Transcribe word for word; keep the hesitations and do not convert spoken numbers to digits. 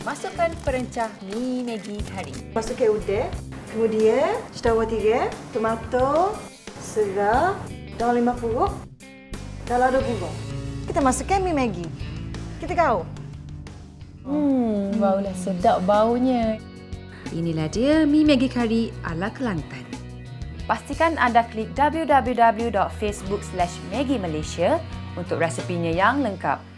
Masukkan perencah mi Maggi Kari. Masukkan udang, kemudian cetawa tiga, tomato, segar, daun lima puluh, dan lada bubur. Kita masukkan mi Maggi. Kita kau. Hmm, baulah sedap baunya. Inilah dia mi Maggi Kari ala Kelantan. Pastikan anda klik w w w dot facebook slash maggi malaysia untuk resepinya yang lengkap.